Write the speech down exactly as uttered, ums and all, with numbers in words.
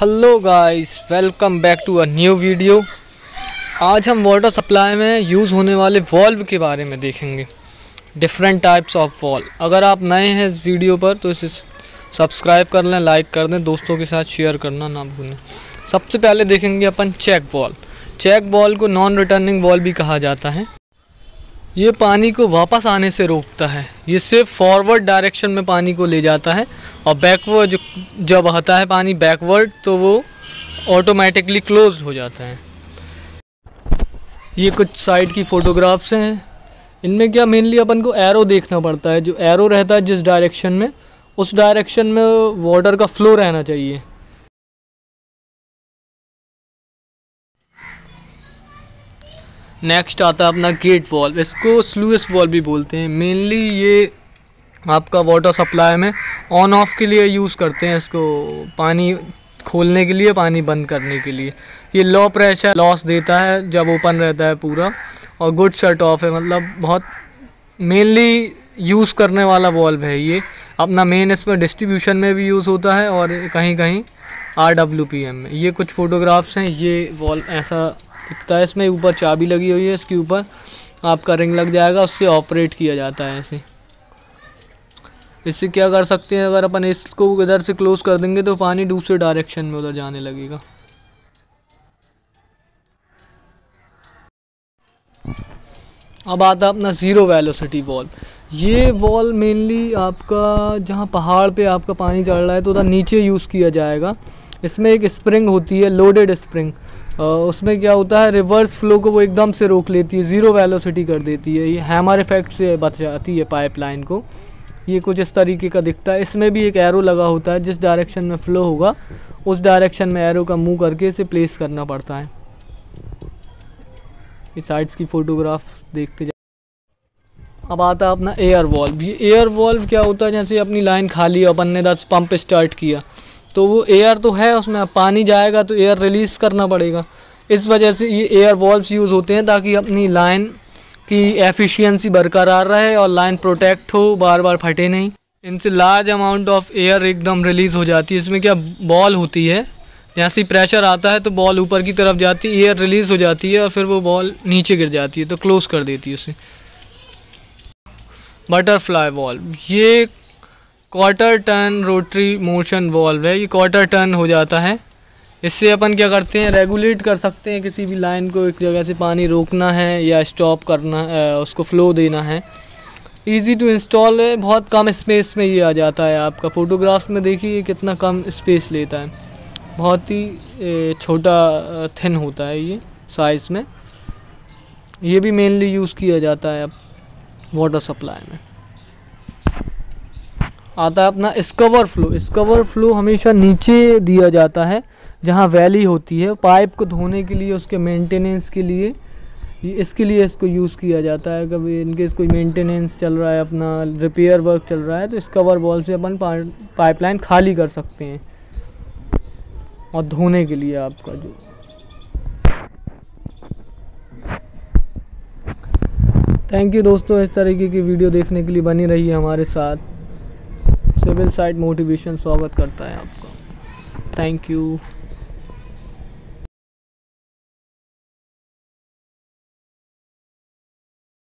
Hello guys, welcome back to a new video. आज हम water supply में use होने वाले वॉल्व के बारे में देखेंगे। Different types of valve. अगर आप नए हैं इस वीडियो पर तो इसे सब्सक्राइब कर लें, लाइक कर दें, दोस्तों के साथ शेयर करना ना भूलें। सबसे पहले देखेंगे अपन चेक वॉल्व। चेक वॉल्व को नॉन रिटर्निंग वॉल्व भी कहा जाता है। ये पानी को वापस आने से रोकता है। ये सिर्फ फॉरवर्ड डायरेक्शन में पानी को ले जाता है और बैकवर्ड जो जब आता है पानी बैकवर्ड तो वो ऑटोमेटिकली क्लोज हो जाता है। ये कुछ साइड की फ़ोटोग्राफ्स हैं। इनमें क्या मेनली अपन को एरो देखना पड़ता है। जो एरो रहता है जिस डायरेक्शन में, उस डायरेक्शन में वाटर का फ्लो रहना चाहिए। नेक्स्ट आता है अपना गेट वॉल्व। इसको स्लूइस वॉल्व भी बोलते हैं। मेनली ये आपका वाटर सप्लाई में ऑन ऑफ के लिए यूज़ करते हैं। इसको पानी खोलने के लिए, पानी बंद करने के लिए। ये लो प्रेशर लॉस देता है जब ओपन रहता है पूरा, और गुड शट ऑफ है। मतलब बहुत मेनली यूज़ करने वाला वॉल्व है ये। अपना मेन इसमें डिस्ट्रीब्यूशन में भी यूज़ होता है और कहीं कहीं आर डब्ल्यू पी एम में। ये कुछ फ़ोटोग्राफ्स हैं। ये वॉल्व ऐसा दिखता है। इसमें ऊपर चाबी लगी हुई है। इसके ऊपर आपका रिंग लग जाएगा, उससे ऑपरेट किया जाता है ऐसे। इससे क्या कर सकते हैं, अगर अपन इसको इधर से क्लोज कर देंगे तो पानी दूसरे डायरेक्शन में उधर जाने लगेगा। अब आता है अपना ज़ीरो वेलोसिटी वॉल्व। ये वॉल्व मेनली आपका जहाँ पहाड़ पे आपका पानी चढ़ रहा है तो उधर नीचे यूज़ किया जाएगा। इसमें एक स्प्रिंग होती है, लोडेड स्प्रिंग। उसमें क्या होता है, रिवर्स फ्लो को वो एकदम से रोक लेती है, ज़ीरो वेलोसिटी कर देती है। ये हैमर इफेक्ट से बच जाती है पाइपलाइन को। ये कुछ इस तरीके का दिखता है। इसमें भी एक एरो लगा होता है। जिस डायरेक्शन में फ्लो होगा उस डायरेक्शन में एरो का मूव करके इसे प्लेस करना पड़ता है। इस साइड्स की फ़ोटोग्राफ देखते जाए। अब आता है अपना एयर वॉल्व। ये एयर वॉल्व क्या होता है, जैसे अपनी लाइन खाली, अपन ने दस पंप स्टार्ट किया तो वो एयर तो है उसमें, अब पानी जाएगा तो एयर रिलीज़ करना पड़ेगा। इस वजह से ये एयर वॉल्व्स यूज़ होते हैं ताकि अपनी लाइन की एफिशिएंसी बरकरार रहे और लाइन प्रोटेक्ट हो, बार बार फटे नहीं। इनसे लार्ज अमाउंट ऑफ एयर एकदम रिलीज़ हो जाती है। इसमें क्या बॉल होती है, जैसे ही प्रेशर आता है तो बॉल ऊपर की तरफ जाती है, एयर रिलीज़ हो जाती है और फिर वो बॉल नीचे गिर जाती है तो क्लोज़ कर देती है उसे। बटरफ्लाई वॉल्व, ये quarter turn rotary motion valve है। ये क्वार्टर टर्न हो जाता है। इससे अपन क्या करते हैं, रेगुलेट कर सकते हैं किसी भी लाइन को। एक जगह से पानी रोकना है या स्टॉप करना है, उसको फ्लो देना है। इजी टू इंस्टॉल है, बहुत कम स्पेस में ये आ जाता है। आपका फ़ोटोग्राफ में देखिए कितना कम स्पेस लेता है। बहुत ही छोटा थिन होता है ये साइज़ में। ये भी मेनली यूज़ किया जाता है अब वाटर सप्लाई में। आता है अपना स्कवर फ्लो। स्कवर फ्लो हमेशा नीचे दिया जाता है जहाँ वैली होती है। पाइप को धोने के लिए, उसके मेंटेनेंस के लिए, इसके लिए इसको यूज़ किया जाता है। कभी इनके कोई मेंटेनेंस चल रहा है, अपना रिपेयर वर्क चल रहा है तो स्कवर वॉल्व से अपन पाइपलाइन खाली कर सकते हैं और धोने के लिए आपका जो। थैंक यू दोस्तों, इस तरीके की वीडियो देखने के लिए बनी रहिए हमारे साथ। सिविल साइट मोटिवेशन स्वागत करता है आपका। Thank you.